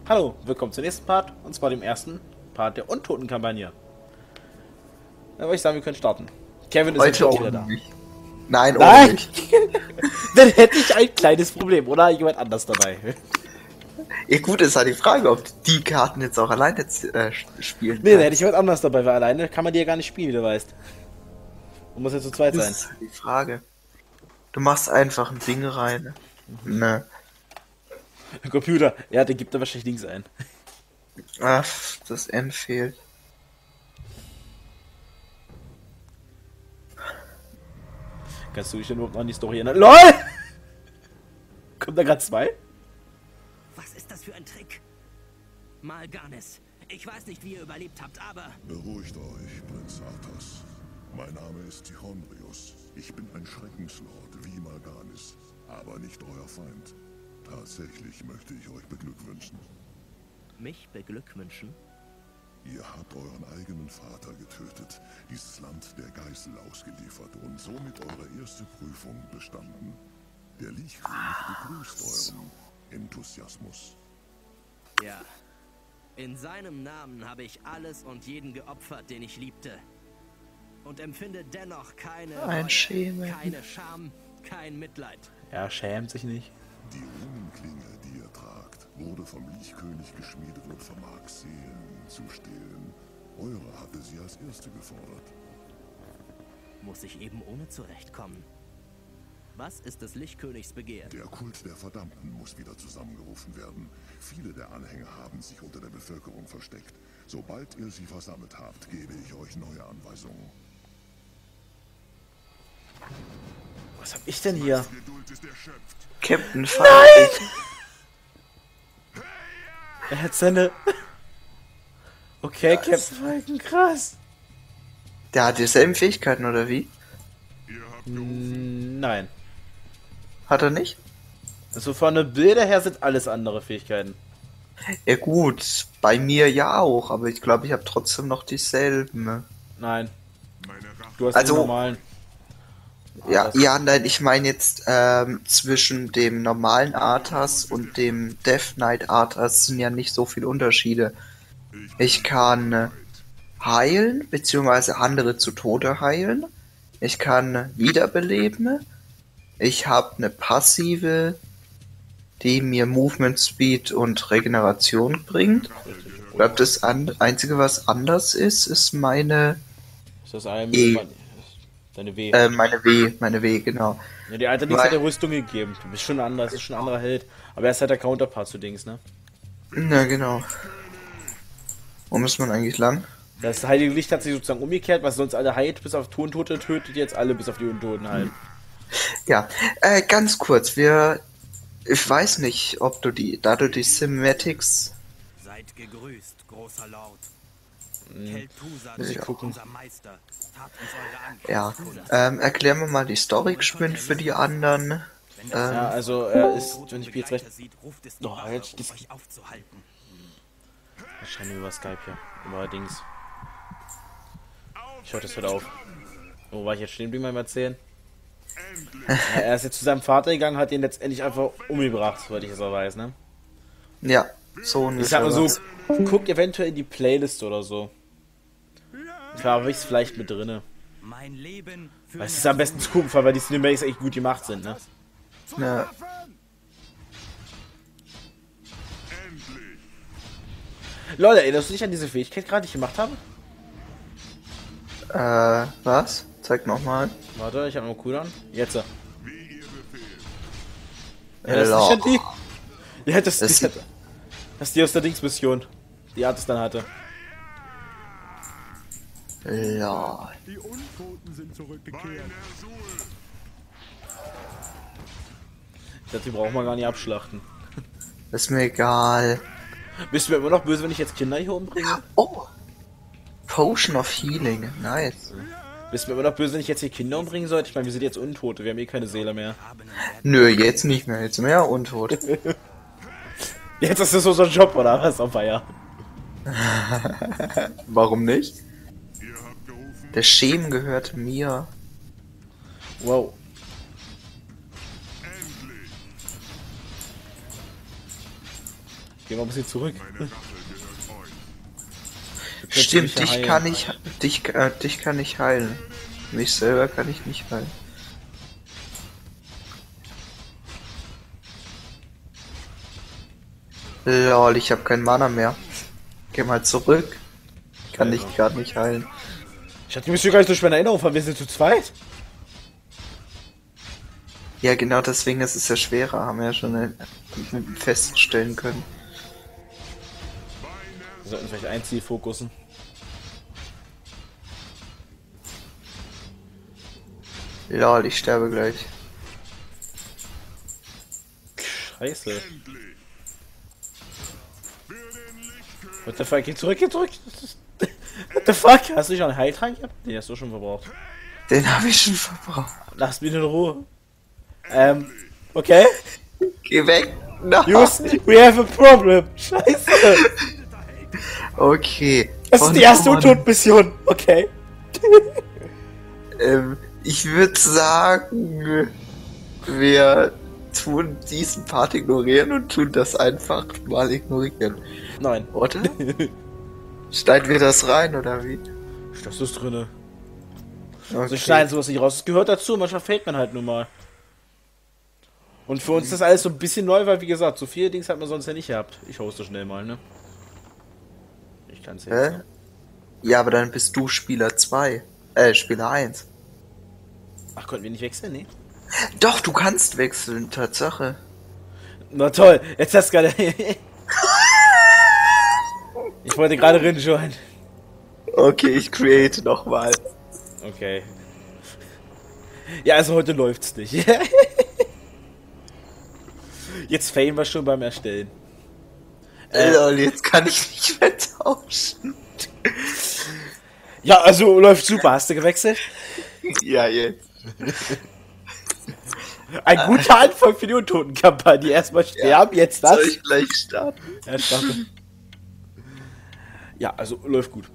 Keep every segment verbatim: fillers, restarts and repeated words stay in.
Hallo, willkommen zum nächsten Part, und zwar dem ersten Part der Untoten-Kampagne. Dann würde ich sagen, wir können starten. Kevin ist jetzt auch wieder da. Nicht. Nein, Nein! nicht. Dann hätte ich ein kleines Problem, oder jemand anders dabei. Ja gut, ist halt die Frage, ob die Karten jetzt auch alleine äh, spielen. Nee, dann hätte ich jemand anders dabei, weil alleine kann man die ja gar nicht spielen, wie du weißt. Man muss ja zu zweit Das sein. ist halt die Frage. Du machst einfach ein Ding rein. Ne. Computer, ja, der gibt da wahrscheinlich Links ein. Ach, das N fehlt. Kannst du dich denn überhaupt noch an die Story erinnern? LOL! Kommt da gerade zwei? Was ist das für ein Trick? Mal'Ganis, ich weiß nicht, wie ihr überlebt habt, aber... Beruhigt euch, Prinz Arthas. Mein Name ist Tichondrius. Ich bin ein Schreckenslord wie Mal'Ganis, aber nicht euer Feind. Tatsächlich möchte ich euch beglückwünschen. Mich beglückwünschen? Ihr habt euren eigenen Vater getötet, dieses Land der Geißel ausgeliefert und somit eure erste Prüfung bestanden. Der Lichkönig begrüßt euren Enthusiasmus. Ja. In seinem Namen habe ich alles und jeden geopfert, den ich liebte. Und empfinde dennoch keine Ein Reue, Schämen. keine Scham, kein Mitleid. Er schämt sich nicht. Die Runenklinge, die ihr tragt, wurde vom Lichkönig geschmiedet und vermag Seelen zu stehlen. Eure hatte sie als erste gefordert. Muss ich eben ohne zurechtkommen. Was ist des Lichtkönigs Begehr? Der Kult der Verdammten muss wieder zusammengerufen werden. Viele der Anhänger haben sich unter der Bevölkerung versteckt. Sobald ihr sie versammelt habt, gebe ich euch neue Anweisungen. Was hab ich denn hier? Die Geduld ist erschöpft. Captain Falken. Er hat seine... Okay, Captain Falken, krass. Der hat dieselben Fähigkeiten, oder wie? Mm, Nein. Hat er nicht? Also von den Bilder her sind alles andere Fähigkeiten. Ja gut, bei mir ja auch, aber ich glaube, ich habe trotzdem noch dieselben. Ne? Nein. Meine Rache. Du hast Also- den normalen. Ja, das- ja, nein, ich meine jetzt ähm, zwischen dem normalen Arthas und dem Death Knight Arthas sind ja nicht so viele Unterschiede. Ich kann äh, heilen, beziehungsweise andere zu Tode heilen. Ich kann wiederbeleben. Ich habe eine passive, die mir Movement Speed und Regeneration bringt. Ich glaube, das an Einzige, was anders ist, ist meine, Ist das ein... E. Deine W. äh, meine W, meine W, genau. Ja, die alte Dings weil- hat der Rüstung gegeben. Du bist schon anders, ist schon ein anderer Held. Aber er ist halt der Counterpart zu Dings, ne? Na genau. Wo muss man eigentlich lang? Das heilige Licht hat sich sozusagen umgekehrt, was sonst alle heilt, bis auf Tontote tötet, jetzt alle bis auf die Untoten halt. Ja, äh, ganz kurz, wir, ich weiß nicht, ob du die, da du die Cinematics, Seid gegrüßt, großer Lord. Hm. Kel'Thuzad, Muss ich gucken. unser Meister, tat uns eure Ankunft ja, kund. ähm, erklären wir mal die Story geschwind für die anderen. Wenn das Ähm, Ja, also er ist, Toten wenn ich mich jetzt recht... Begleiter sieht, ruft es die Doch, Wache, jetzt- um das- euch aufzuhalten. Wahrscheinlich über Skype hier. Über Dings. Ich hör das heute auf. Wo war ich jetzt stehen? Bling mal erzählen. Ja, er ist jetzt zu seinem Vater gegangen, hat ihn letztendlich einfach umgebracht, soweit ich es auch weiß, ne? ja, so Ich sag mal so, ungefähr. guckt eventuell in die Playlist oder so. Da habe ich es vielleicht mit drinne. Mein Leben für Weil es ist am besten zu gucken, weil die Cinematics echt gut gemacht sind, ne? Ja, Leute, erinnerst du dich an diese Fähigkeit gerade, die ich gemacht habe? äh, was? Zeig nochmal. Warte, ich habe noch Cooldown. Jetzt. Ja, Hello. das ist nicht an die. Ja, das, Das das, das ist die aus der Dings-Mission. Die Artis dann hatte. Ja, Die Untoten sind zurückgekehrt. Ich dachte, die brauchen wir gar nicht abschlachten. ist mir egal. Bist du mir immer noch böse, wenn ich jetzt Kinder hier umbringe? Oh! Potion of Healing, nice. Bist du mir immer noch böse, wenn ich jetzt hier Kinder umbringen sollte? Ich meine, wir sind jetzt Untote, wir haben eh keine Seele mehr. Nö, jetzt nicht mehr, jetzt mehr untot. Jetzt ist das so ein Job, oder was? Auf Feier. Warum nicht? Der Schem gehört mir. Wow. Geh mal ein bisschen zurück. Stimmt, dich kann ich, dich, äh, dich kann ich heilen. Mich selber kann ich nicht heilen. Lol, ich habe kein Mana mehr. Geh mal zurück. Kann dich gerade nicht heilen. Ich hatte mich gar nicht so schwer in Erinnerung, weil wir sind zu zweit. Ja, genau deswegen ist es ja schwerer, haben wir ja schon äh, feststellen können. Wir sollten vielleicht ein Ziel fokussen. Lol, ich sterbe gleich. Scheiße. What the fuck, geh zurück, geh zurück. What the fuck? Hast du nicht noch einen Heiltrank gehabt? Den hast du schon verbraucht. Den habe ich schon verbraucht. Lass mich in Ruhe. Ähm, okay. Geh weg. No. Just, we have a problem. Scheiße. Okay. Das ist die erste Untot-Mission. Okay. ähm, ich würde sagen, wir tun diesen Part ignorieren und tun das einfach mal ignorieren. Nein. Oder? Schneiden wir das rein, oder wie? Das ist drinne. Okay. Also ich schneide sowas nicht raus. Das gehört dazu, manchmal fällt man halt nur mal. Und für uns ist das alles so ein bisschen neu, weil wie gesagt, so viele Dings hat man sonst ja nicht gehabt. Ich hoste schnell mal, ne? Ich kann's jetzt. Hä? Ja, aber dann bist du Spieler zwei. Äh, Spieler eins. Ach, konnten wir nicht wechseln, ne? Doch, du kannst wechseln, Tatsache. Na toll, jetzt hast du gerade... Ich wollte gerade rinjoinen. Okay, ich create nochmal. Okay. Ja, also heute läuft's nicht. Jetzt failen wir schon beim Erstellen. Äh, Lol, jetzt kann ich nicht mehr tauschen. Ja, also läuft super. Hast du gewechselt? Ja, jetzt. Ein guter Anfang für die Untoten-Kampagne. Erstmal sterben, ja, jetzt das. Soll ich gleich starten? Ja, starte. Ja, also läuft gut.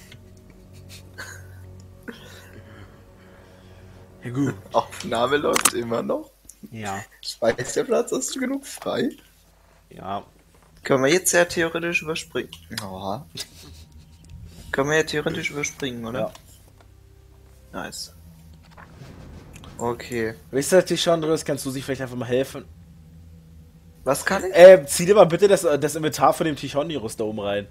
Ja, gut. Aufnahme läuft immer noch. Ja. Ich weiß, der Platz hast du genug frei. Ja. Können wir jetzt ja theoretisch überspringen. Oh. Können wir ja theoretisch überspringen, oder? Ja. Nice. Okay. Wisst ihr, Tischandros, kannst du sich vielleicht einfach mal helfen? Was kann ich? Ähm, zieh dir mal bitte das, das Inventar von dem Tichonirus da oben rein.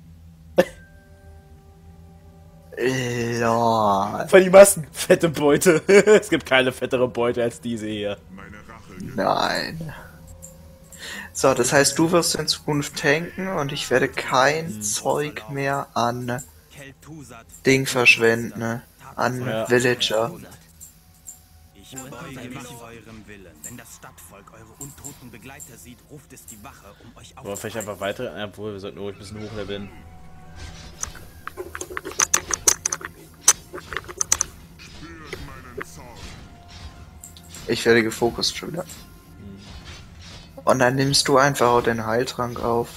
Lol. Von die Massen, fette Beute. Es gibt keine fettere Beute als diese hier. Nein. So, das heißt, du wirst in Zukunft tanken und ich werde kein hm. Zeug mehr an Ding verschwenden, ne? An ja. Villager. Ich beuge mich eurem Willen. Wenn das Stadtvolk eure untoten Begleiter sieht, ruft es die Wache, um euch aufzuhalten. Aber vielleicht einfach weiter, obwohl wir sollten ruhig ein bisschen hochleveln. Ich werde gefokust schon wieder. Hm. Und dann nimmst du einfach auch den Heiltrank auf.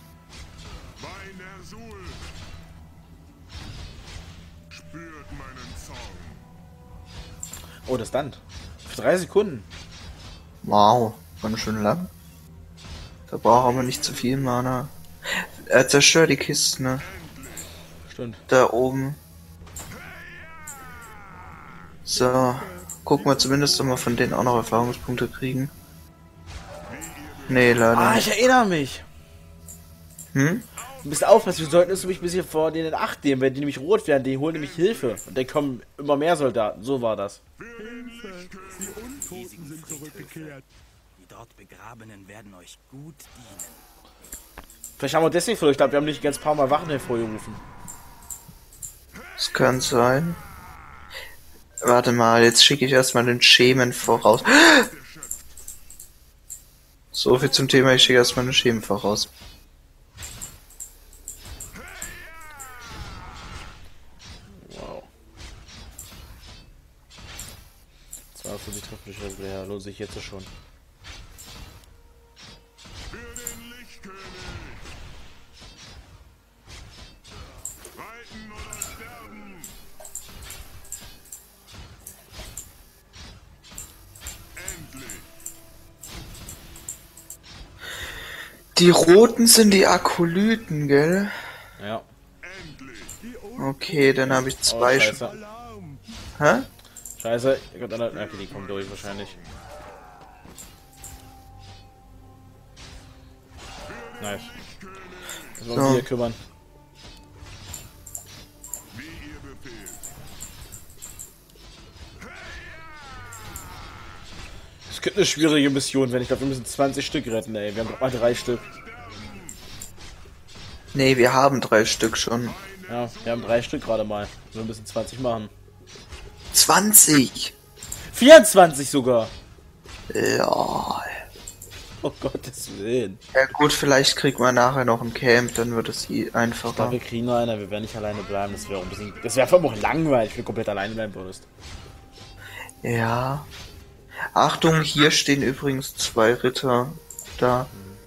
Oh, das Land. Für drei Sekunden. Wow, war schon lang. Da brauchen wir nicht zu viel Mana. Er zerstört die Kisten, ne? Stimmt. Da oben. So. Gucken wir zumindest, ob wir von denen auch noch Erfahrungspunkte kriegen. Nee, leider Ah, nicht. ich erinnere mich. Hm? Du bist aufpassen, wir sollten uns nämlich ein bisschen vor denen in Acht nehmen, wenn die nämlich rot werden, die holen nämlich Hilfe. Und dann kommen immer mehr Soldaten, so war das. Hilfe! Die Untoten sind zurückgekehrt. Die dort Begrabenen werden euch gut dienen. Vielleicht haben wir deswegen verloren, ich glaube, wir haben nicht ganz paar Mal Wachen hervorgerufen. Das kann sein. Warte mal, jetzt schicke ich erstmal den Schemen voraus. So viel zum Thema, ich schicke erstmal den Schemen voraus. Wow. zweiundfünfzig Treffer, ja, lohnt sich jetzt schon. Für den Lichtkönig! Reiten oder sterben! Endlich! Die roten sind die Akolyten, gell? Ja. Okay, dann habe ich Oh, zwei schon. scheiße. Hä? Scheiße. Okay, die kommen durch wahrscheinlich. Nice. Müssen wir uns So. hier kümmern. Es gibt eine schwierige Mission, wenn ich glaube, wir müssen zwanzig Stück retten, ey. Wir haben doch mal drei Stück. Nee, wir haben drei Stück schon. Ja, wir haben drei Stück gerade mal. Wir müssen zwanzig machen. zwanzig! vierundzwanzig sogar! Ja. Oh Gottes Willen. Ja gut, vielleicht kriegt man nachher noch ein Camp, dann wird es Ich einfacher. glaube, wir kriegen noch einer, wir werden nicht alleine bleiben. Das wäre auch ein bisschen. Das wäre einfach auch langweilig, wenn wir komplett alleine bleiben würdest. Ja. Achtung, hier stehen übrigens zwei Ritter. Da.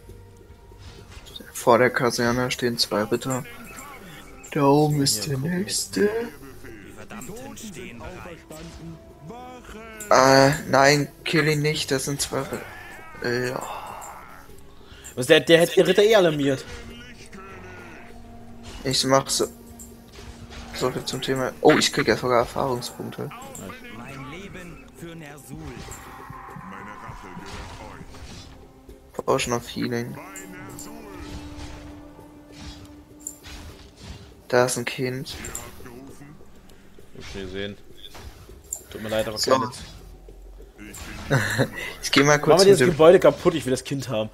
Vor der Kaserne stehen zwei Ritter. Da oben ist der nächste. Äh, nein, kill ihn nicht, das sind zwei Ritter. Äh, ja. Was, der, der hätte die Ritter eh alarmiert. Ich mach so. So viel zum Thema. Oh, ich krieg ja sogar Erfahrungspunkte. Mein Leben für Nersul. Potion of Healing. Da ist ein Kind. Ich hab schon gesehen. Tut mir leid, aber So. keine. Ich geh mal Machen kurz wir mit dieses dem, Gebäude kaputt, ich will das Kind haben.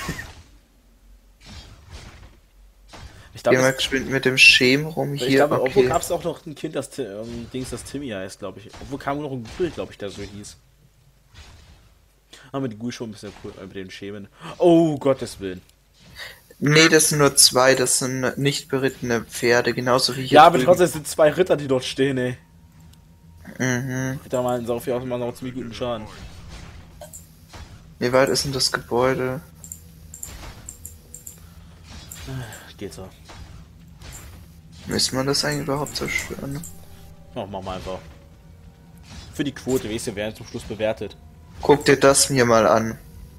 ich geh glaube, mal geschwind mit dem Schem rum ich hier. glaube, obwohl Okay. gab es auch noch ein Kind, das Ti- ähm, Dings, das Timmy heißt, glaube ich. Obwohl kam noch ein Ghoul, glaube ich, der so hieß. Aber die Ghoul schon ein bisschen cool äh, mit den Schemen. Oh, Gottes Willen. Nee, das sind nur zwei, das sind nicht berittene Pferde, genauso wie hier. Ja, aber drüben. trotzdem sind zwei Ritter, die dort stehen, ey. Mhm. Ritter malen so viel aus, machen auch ziemlich guten Schaden. Wie weit ist denn das Gebäude? Geht so. Müsste man das eigentlich überhaupt zerstören? Oh, machen wir einfach. Für die Quote, weißt du, werden zum Schluss bewertet. Guck dir das mir mal an.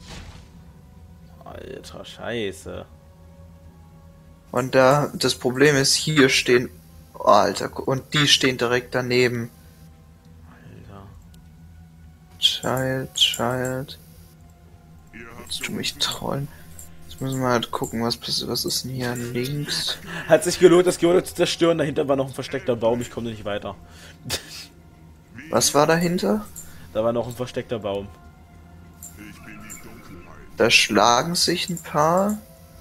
Alter, scheiße. Und da, das Problem ist, hier stehen. Oh, Alter, gu- und die stehen direkt daneben. Alter. Child, Child. Willst du mich trollen? Jetzt müssen wir halt gucken, was passiert. Was ist denn hier links? Hat sich gelohnt, das Gebäude zu zerstören. Dahinter war noch ein versteckter Baum. Ich komme nicht weiter. Was war dahinter? Da war noch ein versteckter Baum. Da schlagen sich ein paar.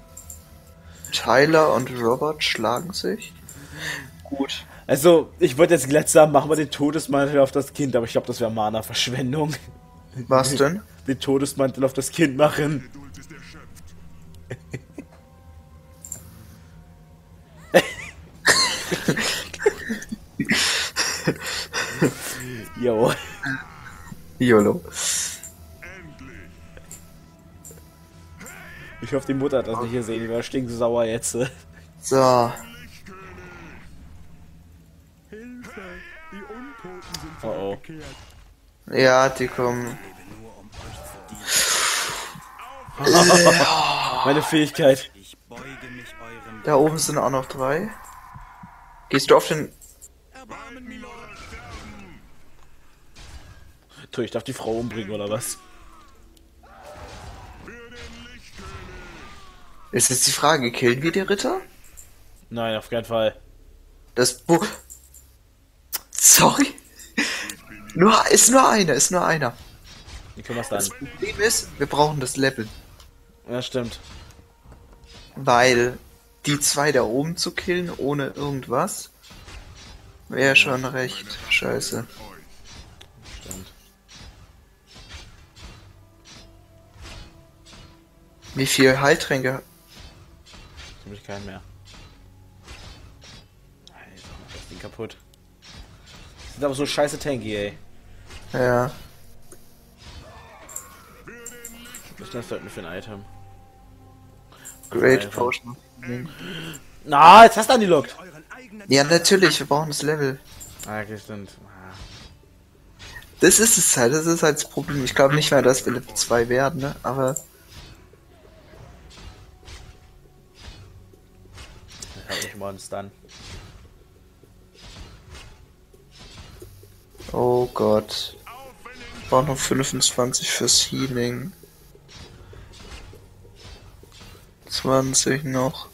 Tyler und Robert schlagen sich. Gut. Also, ich wollte jetzt glatt sagen, machen wir den Todesmantel auf das Kind, aber ich glaube, das wäre Mana-Verschwendung. Was denn? Den Todesmantel auf das Kind machen. Jo. YOLO. Ich hoffe, die Mutter hat das nicht gesehen. Die war stinksauer jetzt. So. Hilfe! Die Untoten sind Oh oh. zurückgekehrt. Ja, die kommen. Meine Fähigkeit. Ich beuge mich eurem Da oben sind auch noch drei. Gehst du auf den. Tu, ich darf die Frau umbringen, oder was? Ist jetzt die Frage, killen wir die Ritter? Nein, auf keinen Fall. Das Bu Sorry. Nur, ist nur einer, ist nur einer. Wie können wir es Das dann? Problem ist, wir brauchen das Level. Ja, stimmt. Weil die zwei da oben zu killen ohne irgendwas wäre schon recht scheiße. Stimmt. Wie viel Heiltränke? Jetzt habe ich keinen mehr. Alter, mach das Ding kaputt. Das sind aber so scheiße tanky, ey. Ja. Was ist das denn für ein Item? Great Alter. Potion. Na, jetzt hast du angelockt. euren eigenen Ja, natürlich, wir brauchen das Level. Ah, okay, stimmt. Ah. Das ist es halt, das ist halt das Problem. Ich glaube nicht mehr, dass wir Level zwei werden, ne? Aber Hab ich mal einen Stun. Oh Gott. Ich brauche noch fünfundzwanzig fürs Healing. zwanzig noch.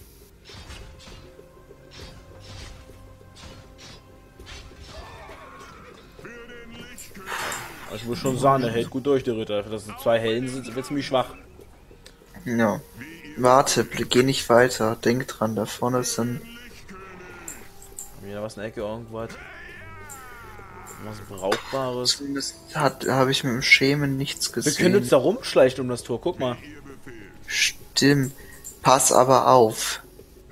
Ich muss schon sagen, er hält gut durch, der Ritter. Dass es zwei Helden sind, wird ziemlich schwach. Ja. Warte, geh nicht weiter. Denk dran, da vorne sind... Wieder was in der Ecke, irgendwas. Was Brauchbares. Zumindest habe ich mit dem Schemen nichts Wir gesehen. können uns da rumschleichen um das Tor, guck mal. Stimmt. Pass aber auf.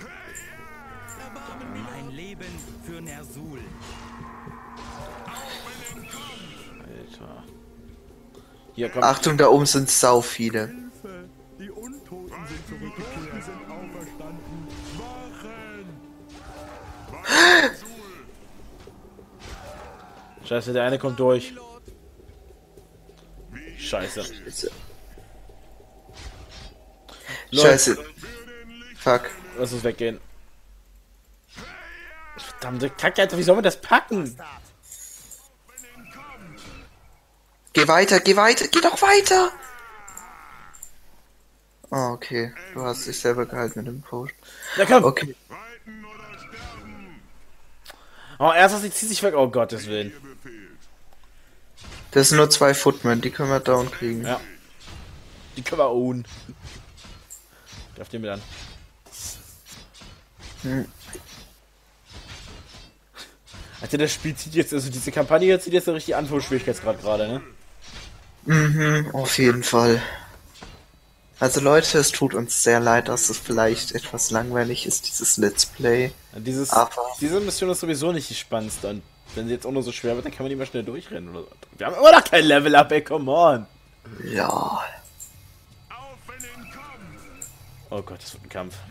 Mein Leben für Ner'zhul. Alter. Hier kommt. Achtung, da oben sind sau viele. Hilfe! Die Untoten sind zurückgekehrt. Sie sind auferstanden. Wachen! Scheiße, der eine kommt durch. Scheiße. Scheiße. Fuck. Lass uns weggehen. Verdammte Kacke, Alter, wie soll man das packen? Geh weiter, geh weiter, geh doch weiter! Oh, okay. Du hast dich selber gehalten mit dem Post. Na komm! Okay. Oh, erst sie zieht sich weg. Oh Gottes Willen. Das sind nur zwei Footmen, die können wir down kriegen. Ja. Die können wir own. Darf den mit an. Hm. Alter, das Spiel zieht jetzt, also diese Kampagne hier zieht jetzt eine richtig an vom Schwierigkeitsgrad gerade, ne? Mhm, auf jeden Fall. Also Leute, es tut uns sehr leid, dass es vielleicht etwas langweilig ist, dieses Let's Play. Ja, dieses, Aber- diese Mission ist sowieso nicht die spannendste und wenn sie jetzt auch nur so schwer wird, dann kann man die mal schnell durchrennen oder so. Wir haben immer noch kein Level up, ey, come on! Ja. Oh Gott, das wird ein Kampf.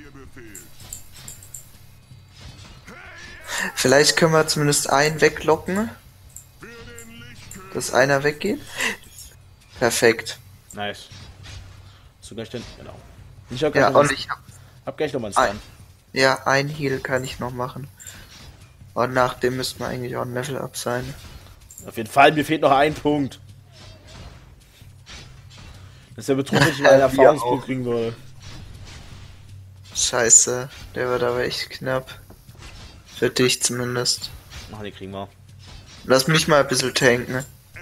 Vielleicht können wir zumindest einen weglocken. Dass einer weggeht. Perfekt. Nice. Hast du gleich den? Genau. Ich hab Ja, gleich, noch und mal- ich hab, hab gleich noch mal einen Stun. ja, ein Heal kann ich noch machen. Und nach dem müsste man eigentlich auch ein Level up sein. Auf jeden Fall, mir fehlt noch ein Punkt. Das ist ja Betrug, wenn ich mal einen Wir Erfahrungspunkt auch. kriegen würde. Scheiße, der wird aber echt knapp. Für dich zumindest. Ach, den kriegen wir. Lass mich mal ein bisschen tanken.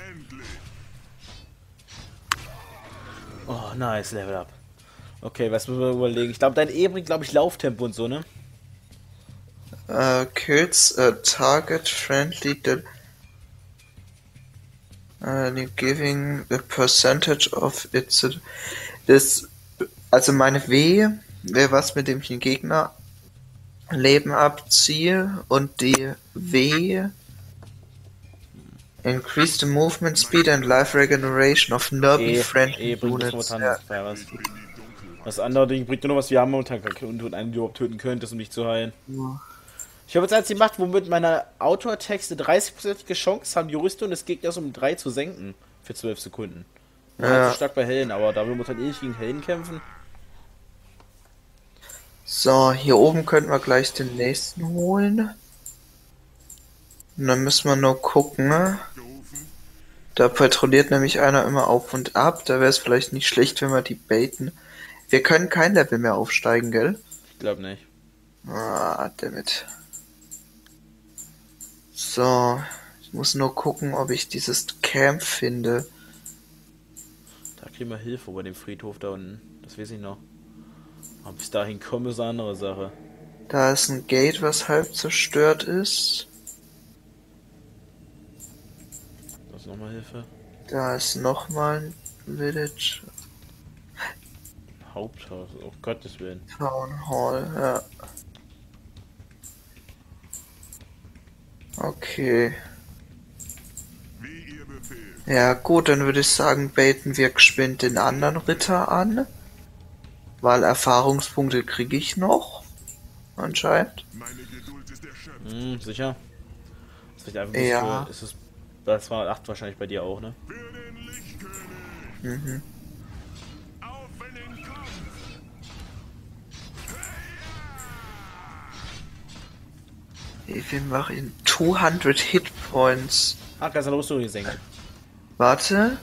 Oh, nice, Level up. Okay, was müssen wir überlegen? Ich glaube, dein E bringt, glaube ich, Lauftempo und so, ne? Uh, kills a target friendly that uh, giving a percentage of its das, also meine W wäre was, mit dem ich den Gegner Leben abziehe, und die W increase the movement speed and life regeneration of nearby E, friendly e bringt das units. momentan Ja. nichts mehr was. Das andere Ding bringt nur noch was, wir haben momentan und und einen, die überhaupt töten könntest, um dich zu heilen. Ich habe jetzt eins gemacht, womit meine Autor-Texte dreißig Prozent Chance haben, die Rüstung des Gegners um drei zu senken. Für zwölf Sekunden. Ja. Ja. Halt stark bei Helden, aber da wir momentan eh nicht gegen Helden kämpfen. So, hier oben könnten wir gleich den nächsten holen. Und dann müssen wir nur gucken. Ne? Da patrouilliert nämlich einer immer auf und ab. Da wäre es vielleicht nicht schlecht, wenn wir die baiten. Wir können kein Level mehr aufsteigen, gell? Ich glaube nicht. Ah, dammit. So, ich muss nur gucken, ob ich dieses Camp finde. Da kriegen wir Hilfe bei dem Friedhof da unten. Das weiß ich noch. Ob ich dahin komme, ist eine andere Sache. Da ist ein Gate, was halb zerstört ist. Da ist nochmal Hilfe. Da ist nochmal ein Village. Haupthaus, oh Gottes Willen. Town Hall, ja. Okay. Ja gut, dann würde ich sagen, baiten wir geschwind den anderen Ritter an. Weil Erfahrungspunkte kriege ich noch. Anscheinend. Hm, sicher. Das ist einfach Ja. für, ist es, das war acht wahrscheinlich bei dir auch, ne? Mhm. Wie viel mache ich? zweihundert Hit Points. Ah, kannst du eine Rüstung gesenkt. Warte.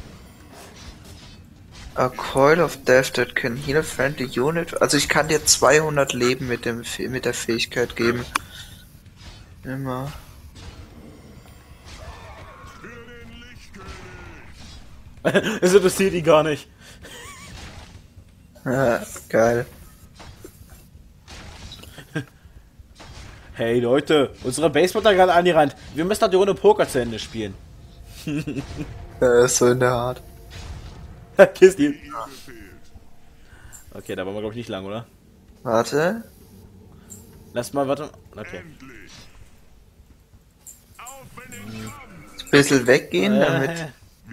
A Coil of Death that can heal a friendly unit. Also ich kann dir zweihundert Leben mit dem mit der Fähigkeit geben. Immer. Es interessiert ihn gar nicht. Ja, geil. Hey Leute, unsere Base wird da gerade angerannt. Wir müssen doch die Runde Poker zu Ende spielen. Äh, so in der Art. Kiss ihn. Okay, da waren wir glaube ich nicht lang, oder? Warte. Lass mal, warte. Okay. Ein bisschen weggehen, damit. Äh,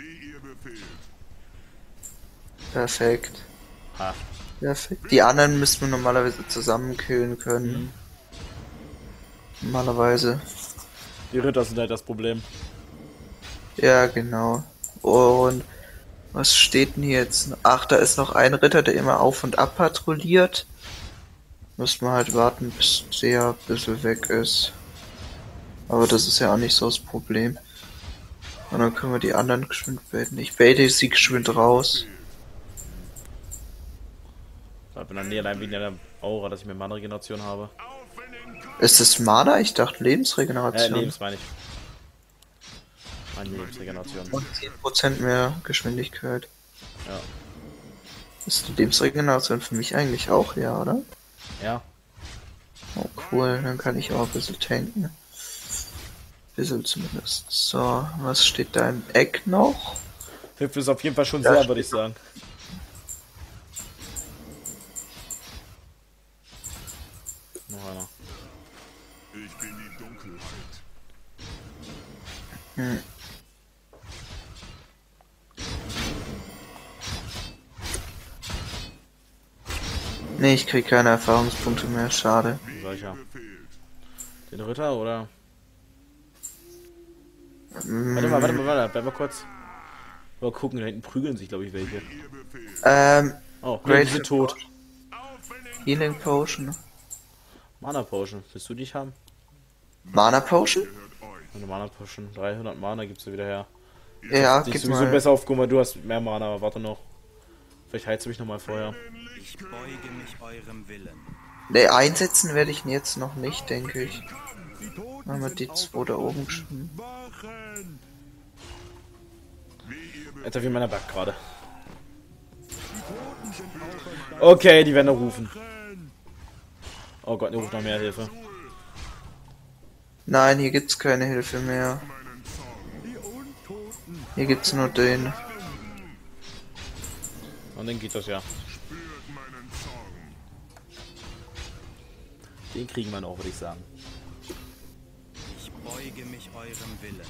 Perfekt. ha. Perfekt. Die anderen müssten wir normalerweise zusammen killen können. Normalerweise. Die Ritter sind halt das Problem. Ja, genau. Und was steht denn hier jetzt? Ach, da ist noch ein Ritter, der immer auf und ab patrouilliert. Müssen wir halt warten, bis der ein bisschen weg ist. Aber das ist ja auch nicht so das Problem. Und dann können wir die anderen geschwind baiten. Ich baite sie geschwind raus. Ich bin dann nie allein wegen der Aura, dass ich mehr Mana-Regeneration habe. Ist das Mana? Ich dachte Äh, Lebensregeneration. Lebens meine ich. Meine Lebensregeneration. Und zehn Prozent mehr Geschwindigkeit. Ja. Ist die Lebensregeneration für mich eigentlich auch, ja, oder? Ja. Oh cool, dann kann ich auch ein bisschen tanken. Ein bisschen zumindest. So, was steht da im Eck noch? Hilft es auf jeden Fall schon Ja, sehr, würde ich sagen. Noch einer. Ich bin die Dunkelheit. Hm. Nee, ich krieg keine Erfahrungspunkte mehr, schade. Solcher. Den Ritter oder? Mm, Warte mal, warte mal, warte, bleib mal kurz. Mal gucken, da hinten prügeln sich, glaube ich, welche. Ähm, Oh, nee, Great die sind tot. Healing Potion. Mana Potion, willst du dich haben? Mana Potion? Eine Mana Potion, dreihundert Mana gibst du wieder her. Ja, Dich gib sowieso mal. besser aufgehoben, weil du hast mehr Mana, aber warte noch. Vielleicht heilst du mich nochmal vorher. Ich beuge mich eurem Willen. Nee, einsetzen werde ich ihn jetzt noch nicht, denke ich. Die Toten Machen wir sind die zwei da oben auferstanden. schon. Wachen! Alter, wie meiner Back gerade. Die Toten sind auferstanden. Okay, die werden noch rufen. Wachen! Oh Gott, die ruft noch mehr Hilfe. Nein, hier gibt's keine Hilfe mehr. Die Untoten. Hier gibt's nur den. Und dann geht das ja. Den kriegen wir noch, würde ich sagen. Ich beuge mich eurem Willen.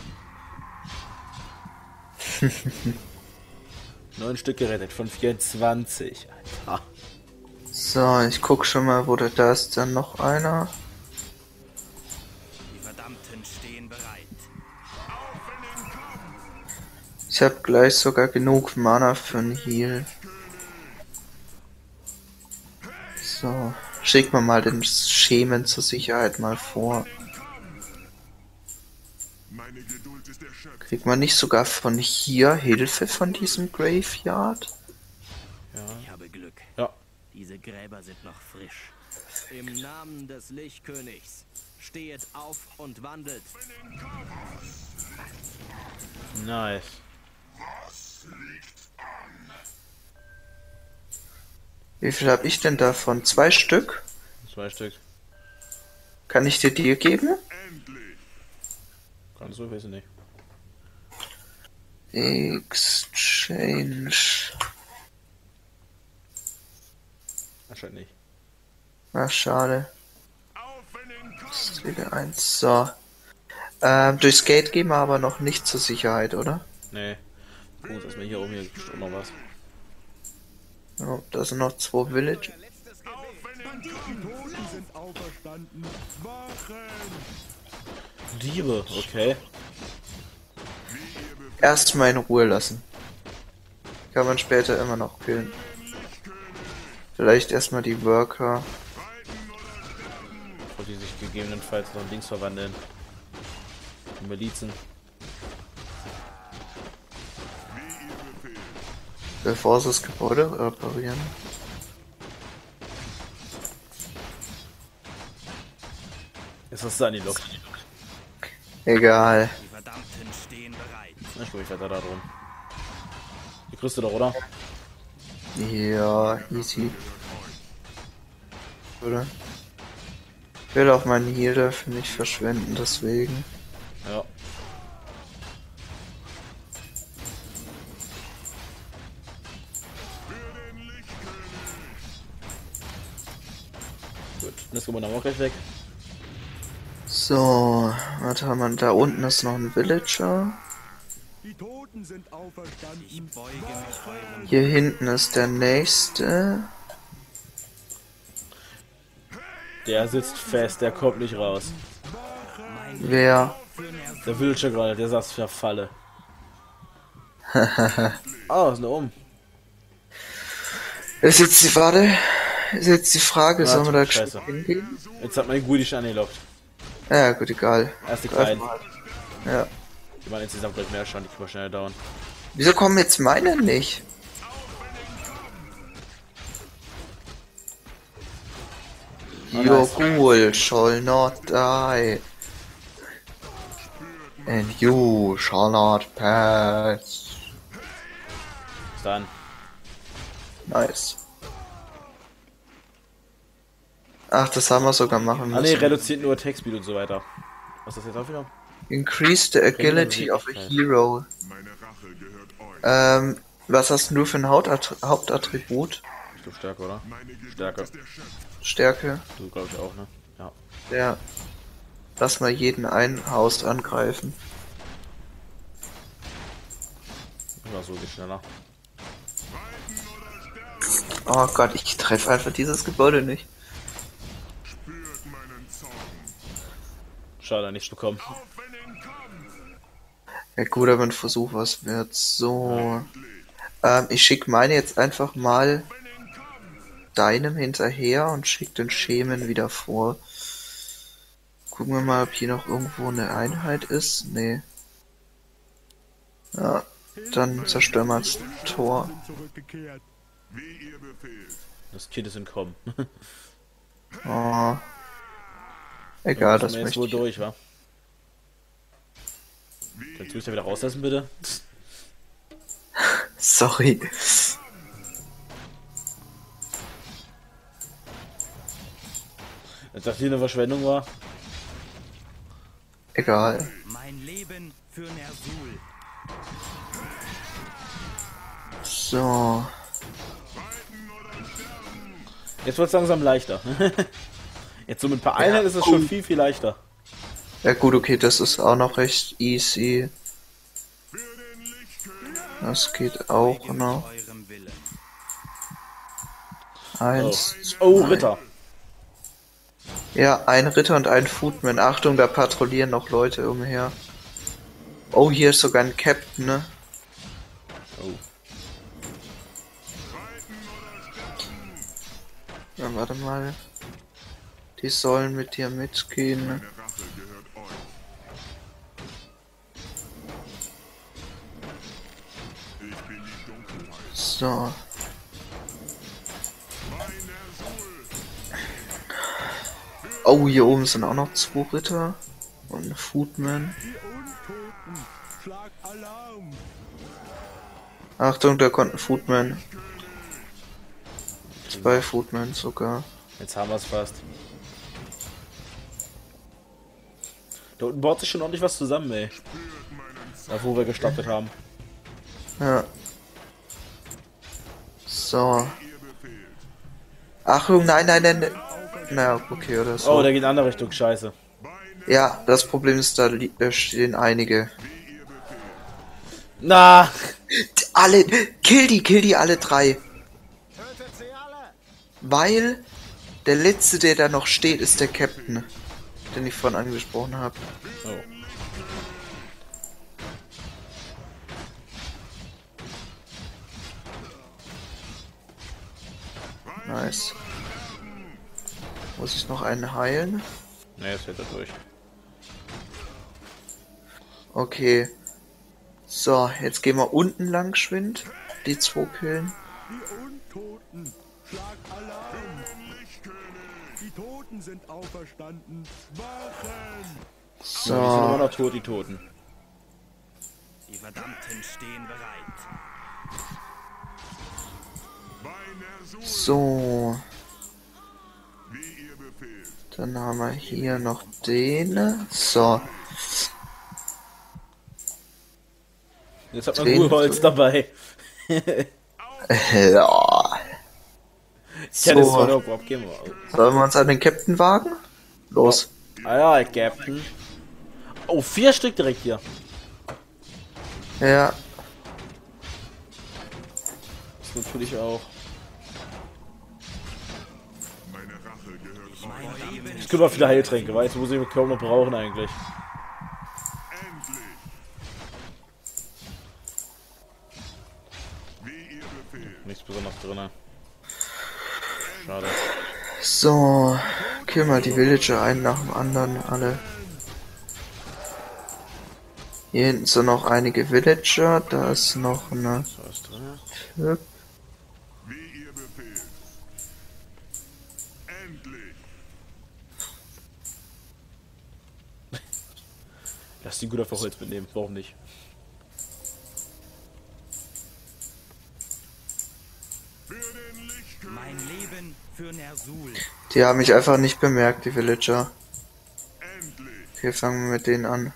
Neun Stück gerettet von vierundzwanzig. Alter. So, ich guck schon mal, wo der da ist. Dann noch einer. Die Verdammten stehen bereit. Ich habe gleich sogar genug Mana für einen Heal. So, schick mir mal den Schemen zur Sicherheit mal vor. Meine Geduld ist erschöpft. Kriegt man nicht sogar von hier Hilfe von diesem Graveyard? Ich habe Glück. Ja. Diese Gräber sind noch frisch. Im Namen des Lichtkönigs stehet auf und wandelt. Nice. Wie viel habe ich denn davon? Zwei Stück? Zwei Stück. Kann ich dir die geben? Kannst du, weiß ich nicht. Exchange. Anscheinend nicht. Ach, schade. Das ist wieder eins. So. Ähm, durchs Gate gehen wir aber noch nicht zur Sicherheit, oder? Nee. Gucken uns erstmal hier oben, hier steht noch was. Ja, da sind noch zwei Village. Die Toten sind auferstanden. Wachen! Liebe, okay. Erstmal in Ruhe lassen. Kann man später immer noch killen. Vielleicht erstmal die Worker. Bevor die sich gegebenenfalls noch in Dings verwandeln. Die Milizen. Bevor sie das Gebäude reparieren. Ist das da die Lok? Egal. Die Verdammten stehen bereit. Na, ich guck, ich weiter da drum. Die kriegst du doch, oder? Ja, easy. Oder? Ich will auch meinen Heal dafür nicht verschwenden, deswegen. Ja. Gut, das Gebäude haben wir auch gleich weg. So, was haben wir? Da unten ist noch ein Villager. Die Toten sind auferstanden. Ich beuge mich eurem Hier hinten ist der nächste. Der sitzt fest, der kommt nicht raus. Wer? Der Villager gerade, der saß für Falle. Ah, ist eine um. Ist jetzt die, warte, ist jetzt die Frage, sollen wir da Scheiße. hingehen? Jetzt hat mein Gudi schon angelockt. Ja, gut, egal. Erst die Greif Kleinen. mal. Ja. Die waren insgesamt gleich mehr schon, die können wir schneller dauern. Wieso kommen jetzt meine nicht? Oh, Your nice. ghoul shall not die. And you shall not pass. Bis dann. Nice. Ach, das haben wir sogar machen Ah ne, müssen. reduziert nur Textbeat und so weiter. Was ist das jetzt auch wieder? Increase the agility of a hero. Meine Rache gehört euch. Ähm, was hast denn du für ein Hauptatt Hauptattribut? Ich glaube Stärke, oder? Meine Geduld Stärke. ist erschöpft. Stärke. Du glaube ich auch, ne? Ja. Ja. Lass mal jeden Einhaust angreifen. Immer so geht schneller. Oh Gott, ich treffe einfach dieses Gebäude nicht. Spürt meinen Zorn. Schade, nichts bekommen. Auf in den Kampf. Ja gut, aber ein Versuch was wird. So. Ähm, ich schicke meine jetzt einfach mal deinem hinterher und schick den Schemen wieder vor. Gucken wir mal, ob hier noch irgendwo eine Einheit ist. Nee. Ja, dann zerstören wir das Tor. Sind zurückgekehrt. Wie ihr befehlt. Das Kind ist entkommen. Oh. Egal, das das wir jetzt möchte wohl ich. durch, wa? Kannst du mich da wieder rauslassen, bitte? Sorry. Als das hier eine Verschwendung war. Egal. Mein Leben für Nersul. So. Jetzt wird es langsam leichter. Jetzt so mit ein paar Einheiten ist es schon viel, viel leichter. Ja gut, okay, das ist auch noch recht easy. Das geht auch Beuge mich noch. eurem Willen. Eins. Oh, zwei. Ritter. Ja, ein Ritter und ein Footman. Achtung, da patrouillieren noch Leute umher. Oh, hier ist sogar ein Captain, ne? Oh. Ja, warte mal. Die sollen mit dir mitgehen. Meine Rache gehört euch. Ich bin die Dunkelheit. So. Mein Nersul. Oh, hier oben sind auch noch zwei Ritter. Und ein Footman. Die Untoten. Schlag Alarm. Achtung, da kommt ein Footman. Zwei Footmen sogar. Jetzt haben wir es fast. Da unten baut sich schon ordentlich was zusammen, ey. Da wo wir gestartet haben. Ja. So. Achtung, nein, nein, nein. nein. Na, okay, oder so. Oh, der geht in eine andere Richtung, scheiße. Ja, das Problem ist, da li- da stehen einige. Na! Alle, kill die, kill die alle drei. Weil der letzte, der da noch steht, ist der Captain, den ich vorhin angesprochen habe. Oh. Nice. Muss ich noch einen heilen? Ne, es fällt da durch. Okay. So, jetzt gehen wir unten lang geschwind. Die zwei killen. Die Untoten, schlag Alarm! Die Toten sind auferstanden. Wachen! Ja, die sind immer So, noch tot, die Toten. Die Verdammten stehen bereit. so. Wie ihr befehlt. Dann haben wir hier noch den. So. Jetzt hat man Den- Gurholz dabei. Ja. Ich hätte es So. zwar noch abgeben. Sollen wir uns an den Captain wagen? Los. Ah ja, Captain. Oh, vier Stück direkt hier. Ja. Das natürlich auch. Meine Rache gehört euch. Ich kümmere viele Heiltränke, weißt du, wo sie mich kaum noch brauchen eigentlich. Endlich. Wie ihr befehlt. Nichts besonders drin. Schade. So. Kill mal die Villager einen nach dem anderen alle. Hier hinten sind noch einige Villager. Da ist noch eine So ist drin. Typ. Wie ihr befehlt. Endlich. Lass die gut auf Holz mitnehmen, warum nicht? Für den Lichtkönig. Mein Leben für Nersul. Die haben mich einfach nicht bemerkt, die Villager. Endlich. Hier fangen wir mit denen an.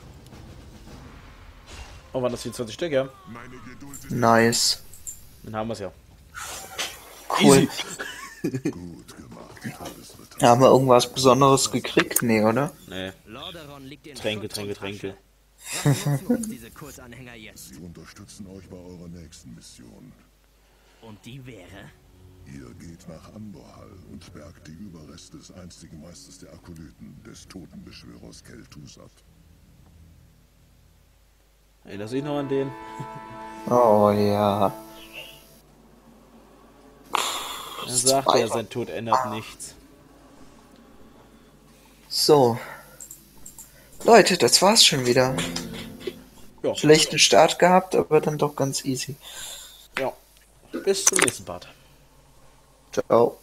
Oh, waren das vierundzwanzig Stück, ja? Meine Geduld ist Nice. Dann haben wir es ja. Cool. Easy. gut gemacht, Todesritter. Haben wir irgendwas Besonderes gekriegt? Nee, oder? Nee. Lordaeron liegt in Tränke, Schutt Tränke, und Tränke. Asche. Was nutzen uns diese Kursanhänger jetzt? Sie unterstützen euch bei eurer nächsten Mission. Und die wäre? Ihr geht nach Andorhall und bergt die Überreste des einstigen Meisters der Akolyten, des Totenbeschwörers Kel'Thuzad ab. Erinnerst du dich noch an den? Oh ja. Er sagte ja, sein Tod ändert nichts. So. Leute, das war's schon wieder. Ja. Schlechten Start gehabt, aber dann doch ganz easy. Ja. Bis zum nächsten Part. Ciao.